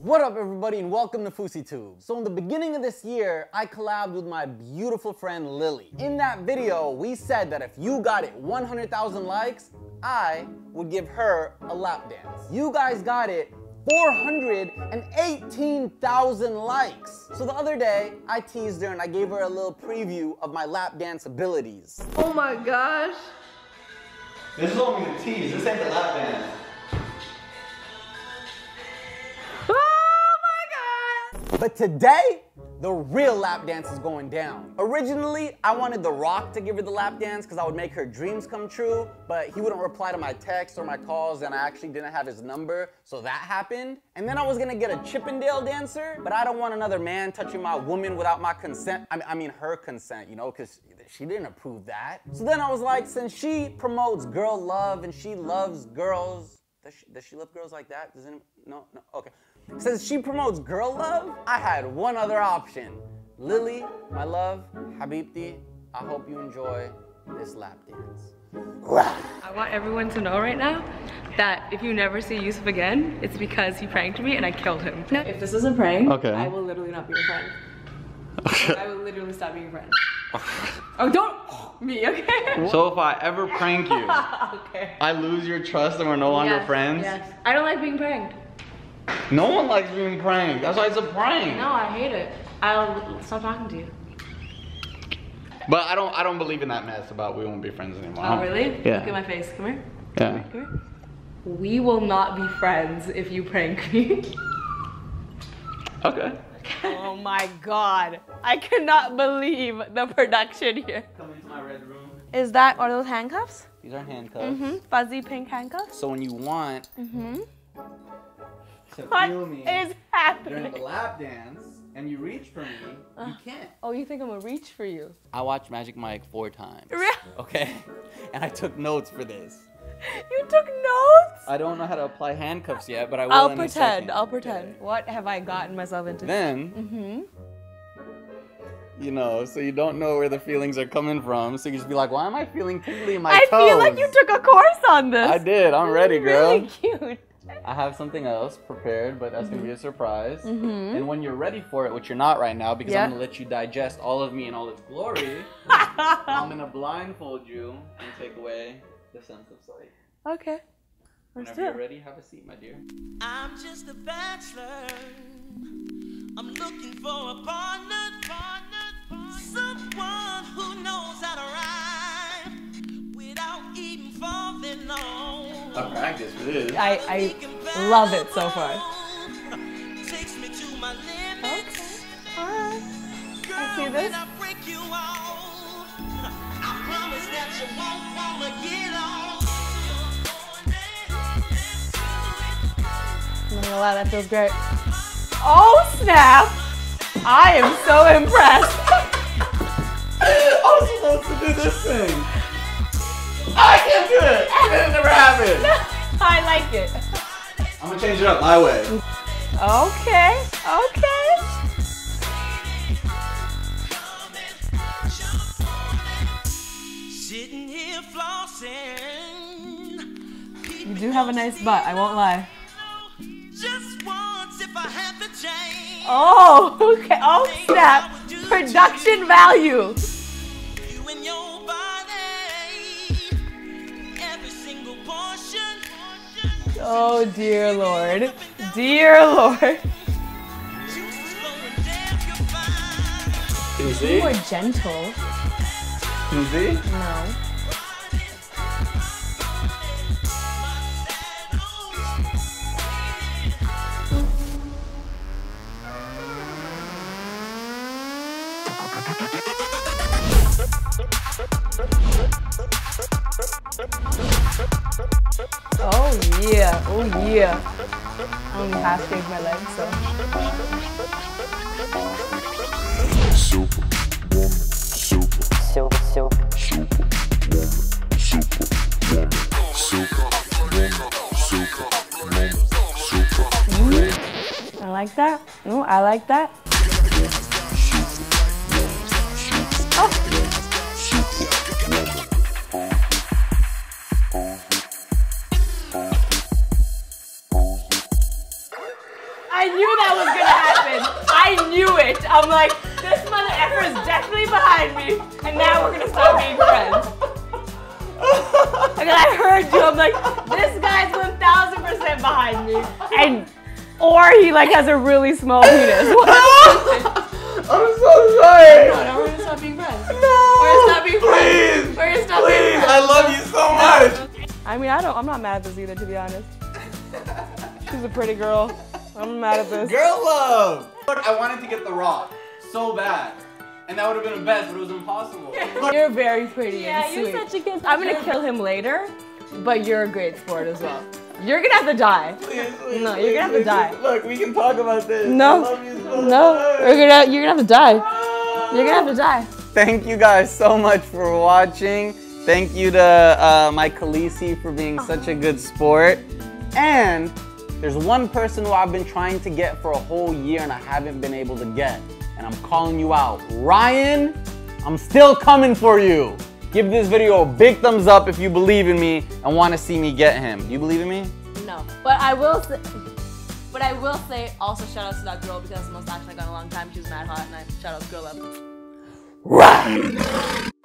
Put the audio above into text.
What up everybody and welcome to FouseyTube. So in the beginning of this year, I collabed with my beautiful friend Lily. In that video, we said that if you got it 100,000 likes, I would give her a lap dance. You guys got it 418,000 likes. So the other day, I teased her and I gave her a little preview of my lap dance abilities. Oh my gosh. This is only a tease, this ain't the lap dance. But today, the real lap dance is going down. Originally, I wanted The Rock to give her the lap dance because I would make her dreams come true, but he wouldn't reply to my texts or my calls and I actually didn't have his number, so that happened. And then I was gonna get a Chippendale dancer, but I don't want another man touching my woman without my consent. I mean her consent, you know, because she didn't approve that. So then I was like, since she promotes girl love and she loves girls, does she love girls like that? No, okay. Since she promotes girl love, I had one other option. Lily, my love, Habibti, I hope you enjoy this lap dance. I want everyone to know right now that if you never see Yusuf again, it's because he pranked me and I killed him. If this is a prank, okay, I will literally not be your friend. I will literally stop being your friend. Oh, don't me, okay? So if I ever prank you, okay, I lose your trust and we're no longer friends? Yes. I don't like being pranked. No one likes being pranked. That's why it's a prank. No, I hate it. I'll stop talking to you. But I don't believe in that mess about we won't be friends anymore. Oh, really? Yeah. Look at my face. Come here. Yeah. Come here. We will not be friends if you prank me. Okay. Oh my god. I cannot believe the production here. Come into my red room. Are those handcuffs? These are handcuffs. Mm-hmm. Fuzzy pink handcuffs? So when you want to What feel me is happening? during the lap dance and you reach for me, you can't. Oh, you think I'm gonna reach for you? I watched Magic Mike 4 times. Really? Okay? And I took notes for this. You took notes? I don't know how to apply handcuffs yet, but I will I'll in a pretend. second. I'll pretend. Okay. What have I gotten myself into? Then, you know, so you don't know where the feelings are coming from, so you just be like, why am I feeling tingly in my toes? I feel like you took a course on this. I did. I'm ready, girl. Really cute. I have something else prepared, but that's gonna be a surprise. And when you're ready for it, which you're not right now, because I'm gonna let you digest all of me in all its glory, I'm gonna blindfold you and take away the sense of sight. Okay. Whenever you're ready, have a seat, my dear. I'm just a bachelor. I'm looking for a partner, someone who knows how to ride without even falling on. I practiced for this. I love it so far. Takes me to my limit. Okay. Alright. Girl, I see this. when I break you off, I promise that you won't wanna get on. I'm not gonna lie, that feels great. Oh snap! I am so impressed. I'm supposed to do this thing. I can't do it. It never happened. I like it. I'm gonna change it up my way. Okay. Okay. Sitting here flossing. You do have a nice butt, I won't lie. Just once if I have to change. Oh, okay. Oh snap. Production value. You and your body. Every single portion. Oh dear Lord. Dear Lord. Juices flowing down your spine. Can you see? You are gentle. Can you see? No. Oh yeah, oh yeah. I only half shaved my legs, so. Superwoman, I like that. Ooh, I like that. Oh. I knew that was gonna happen. I knew it. I'm like, this mother effer is definitely behind me, and now we're gonna start being friends. And then I heard you. I'm like, this guy's 1,000% behind me, or he like has a really small penis. I'm so sorry. No, we're gonna stop being friends. No. We're gonna stop being friends. Please. We're gonna stop being Please. friends. I love you so much. I mean, I'm not mad at this either, to be honest. She's a pretty girl. I'm mad at this. Girl love. Look, I wanted to get The Rock so bad. And that would have been the best, but it was impossible. You're very pretty and sweet. You're such a good. I'm gonna kill him later, but you're a great sport as well. You're gonna have to die. Please, please, No, you're gonna have to die. Look, we can talk about this. No. I love you so No, much. you're gonna have to die. You're gonna have to die. Thank you guys so much for watching. Thank you to my Khaleesi for being such a good sport. And there's one person who I've been trying to get for a whole year and I haven't been able to get. And I'm calling you out. Ryan, I'm still coming for you. Give this video a big thumbs up if you believe in me and want to see me get him. Do you believe in me? No, but I will say. But I will say also shout out to that girl because it's the most action I got in a long time. She was mad hot and I shout out to girl up. Right.